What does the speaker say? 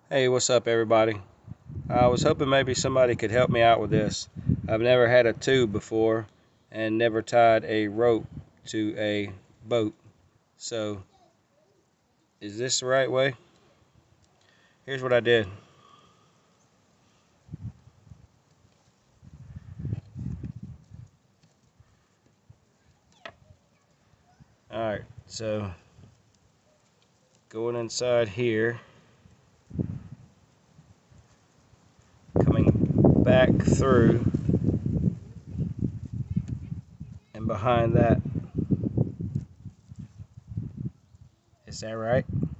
Hey, what's up, everybody? I was hoping maybe somebody could help me out with this. I've never had a tube before and never tied a rope to a boat. So, is this the right way? Here's what I did. Alright, so going inside here, coming back through and behind that. Is that right?